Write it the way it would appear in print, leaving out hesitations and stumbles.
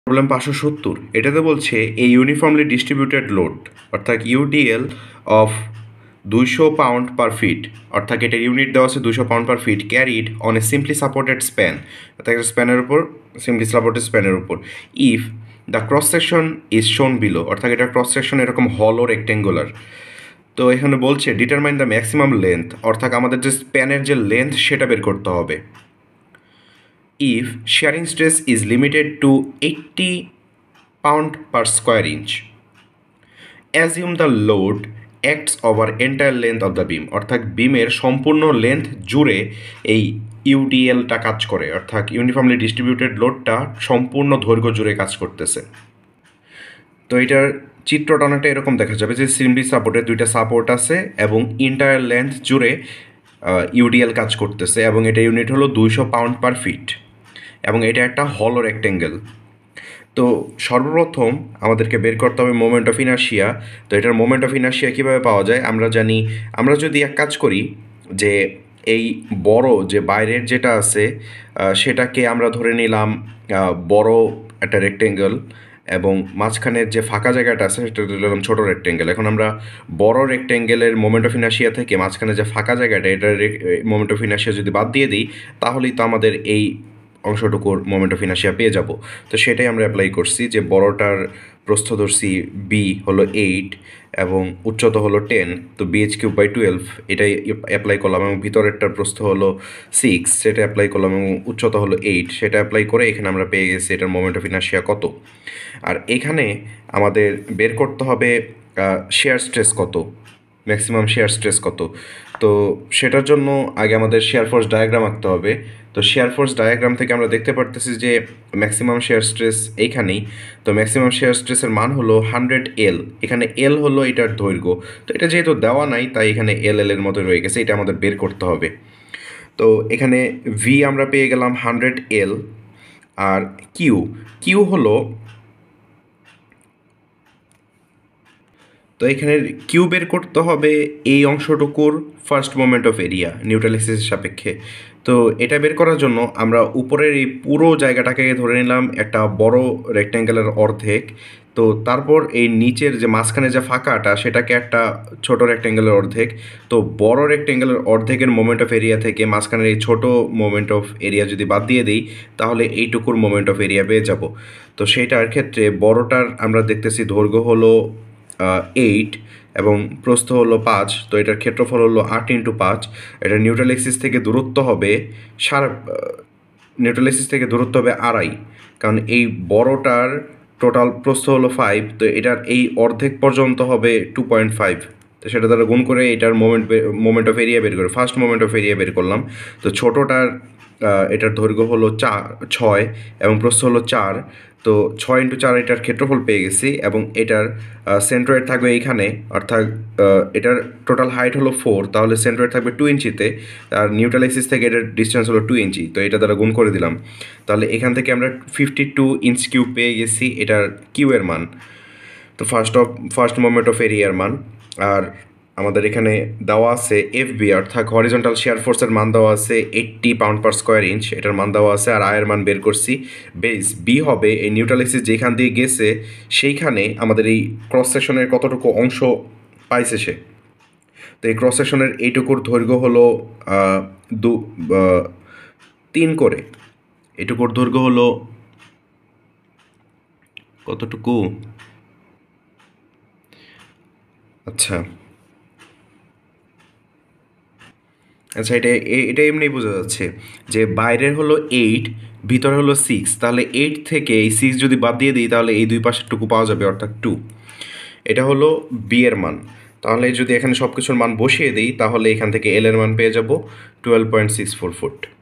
Problem 570 এটাতে বলছে a uniformly distributed load অর্থাৎ UDL of 200 pound per feet অর্থাৎ এটা ইউনিট দেওয়া আছে 200 pound per feet carried on a simply supported span অর্থাৎ একটা স্প্যানের উপর সিম্পলি সাপোর্টেড স্প্যানের উপর if the cross section is shown below অর্থাৎ এটা ক্রস সেকশন এরকম হলো রেক্টেঙ্গুলার। তো এখানে বলছে ডিটারমাইন দ্য ম্যাক্সিমাম লেন্থ অর্থাৎ আমাদের যে স্প্যানের যে লেন্থ সেটা বের করতে হবে। If shearing stress is limited to 80 pound per square inch, assume the load acts over entire length of the beam অর্থাৎ বিমের সম্পূর্ণ লেন্থ জুড়ে এই ইউডিএলটা কাজ করে অর্থাৎ ইউনিফর্মলি ডিস্ট্রিবিউটেড লোডটা সম্পূর্ণ দৈর্ঘ্য জুড়ে কাজ করতেছে। তো এটার চিত্রটা অনেকটা এরকম দেখা যাবে যে সিম্পলি সাপোর্টে দুইটা সাপোর্ট আছে এবং ইন্টায়ার লেন্থ জুড়ে ইউডিএল কাজ করতেছে এবং এটা ইউনিট হলো 200 পাউন্ড পার ফিট এবং এটা একটা হলো রেক্টেঙ্গেল। তো সর্বপ্রথম আমাদেরকে বের করতে হবে মোমেন্ট অফ ইনার্শিয়া। তো এটার মোমেন্ট অফ ইনার্শিয়া কীভাবে পাওয়া যায় আমরা জানি, আমরা যদি এক কাজ করি যে এই বড় যে বাইরের যেটা আছে সেটাকে আমরা ধরে নিলাম বড় একটা রেক্টেঙ্গেল এবং মাঝখানের যে ফাঁকা জায়গাটা আছে সেটা ধরে নিলাম ছোটো রেক্টেঙ্গেল। এখন আমরা বড় রেক্টেঙ্গেলের মোমেন্ট অফ ইনার্শিয়া থেকে মাঝখানে যে ফাঁকা জায়গাটা এটার মোমেন্ট অফ ইনার্শিয়া যদি বাদ দিয়ে দিই তাহলেই তো আমাদের এই অংশটুকুর মোমেন্ট অফ ইনার্শিয়া পেয়ে যাব। তো সেটাই আমরা অ্যাপ্লাই করছি যে বড়টার প্রস্থ ধরছি বি হলো 8 এবং উচ্চতা হলো 10, তো BH3/12 এটাই অ্যাপ্লাই করলাম এবং ভিতরেরটার প্রস্থ হলো 6 সেটা অ্যাপ্লাই করলাম এবং উচ্চতা হলো 8 সেটা অ্যাপ্লাই করে এখানে আমরা পেয়ে গেছি এটার মোমেন্ট অফ ইনার্শিয়া কত। আর এখানে আমাদের বের করতে হবে শেয়ার স্ট্রেস কত, ম্যাক্সিমাম শেয়ার স্ট্রেস কত। তো সেটার জন্য আগে আমাদের শেয়ার ফোর্স ডায়াগ্রাম আঁকতে হবে। তো শেয়ার ফোর্স ডায়াগ্রাম থেকে আমরা দেখতে পারতেছি যে ম্যাক্সিমাম শেয়ার স্ট্রেস এইখানেই। তো ম্যাক্সিমাম শেয়ার স্ট্রেসের মান হলো 100L, এখানে এল হলো এটার দৈর্ঘ্য। তো এটা যেহেতু দেওয়া নাই তাই এখানে এল এর মতো রয়ে গেছে, এটা আমাদের বের করতে হবে। তো এখানে ভি আমরা পেয়ে গেলাম 100L আর কিউ হলো, তো এখানে কিউ বের করতে হবে এই অংশটুকুর first moment of area neutral এক্সিসের সাপেক্ষে। তো এটা বের করার জন্য আমরা উপরের এই পুরো জায়গাটাকে ধরে নিলাম একটা বড় রেক্ট্যাঙ্গেলের অর্ধেক। তো তারপর এই নিচের যে মাঝখানে যে ফাঁকাটা সেটাকে একটা ছোট রেক্ট্যাঙ্গেলের অর্ধেক। তো বড় রেক্ট্যাঙ্গেলের অর্ধেকের মোমেন্ট অফ এরিয়া থেকে মাঝখানের এই ছোট মোমেন্ট অফ এরিয়া যদি বাদ দিয়ে দিই তাহলে এইটুকুর মোমেন্ট অফ এরিয়া পেয়ে যাব। তো সেইটার ক্ষেত্রে বড়টার আমরা দেখতেছি দৈর্ঘ্য হলো 8 এবং প্রস্থ হলো 5, তো এটার ক্ষেত্রফল হলো 8x5। এটা নিউট্রাল এক্সিস থেকে দূরত্ব হবে নিউট্রাল এক্সিস থেকে দূরত্ব হবে 2.5, কারণ এই বড়টার টোটাল প্রস্থ হলো 5, তো এটার এই অর্ধেক পর্যন্ত হবে 2.5। তো সেটা দ্বারা গুণ করে এটার মোমেন্ট অফ এরিয়া বের করে ফার্স্ট মোমেন্ট অফ এরিয়া বের করলাম। তো ছোটোটার এটার দৈর্ঘ্য হলো 6 এবং প্রস্থ হলো 4, তো 6x4 এটার ক্ষেত্রফল পেয়ে গেছি এবং এটার সেন্ট্রয়েড থাকবে এইখানে, অর্থাৎ এটার টোটাল হাইট হলো 4, তাহলে সেন্ট্রয়েড থাকবে 2 ইঞ্চিতে আর নিউট্রাল এক্সিস থেকে এটার ডিস্টেন্স হলো 2 ইঞ্চি। তো এটা দ্বারা গুণ করে দিলাম, তাহলে এখান থেকে আমরা 52 ইঞ্চ কিউব পেয়ে গেছি এটার কিউ এর মান। তো ফার্স্ট মোমেন্ট অফ এরিয়ার মান। আর আমাদের এখানে দেওয়া আছে এফবি অর্থাৎ হরিজন্টাল শেয়ার ফোর্সের মান দেওয়া আছে 80 পাউন্ড পার স্কোয়ার ইঞ্চ, এটার মান দেওয়া আছে। আর আয়ের মান বের করছি বেস বি হবে এই নিউট্রাল এক্সিস যেখান দিয়ে গেছে সেইখানে আমাদের এই ক্রস সেকশনের কতটুকু অংশ পাইছে সে। তো এই ক্রস সেকশনের এইটুকুর দৈর্ঘ্য হলো 3 করে, এইটুকুর দৈর্ঘ্য হলো কতটুকু, আচ্ছা এটা এমনি বোঝা যাচ্ছে যে বাইরের হলো 8, ভিতরে হলো 6, তাহলে 8 থেকে এই 6 যদি বাদ দিয়ে দিই তাহলে এই দুই পাশের টুকু পাওয়া যাবে অর্থাৎ 2। এটা হলো বি এর মান। তাহলে যদি এখানে সব কিছুর মান বসিয়ে দিই তাহলে এখান থেকে এল এর মান পেয়ে যাব 12.64 ফুট।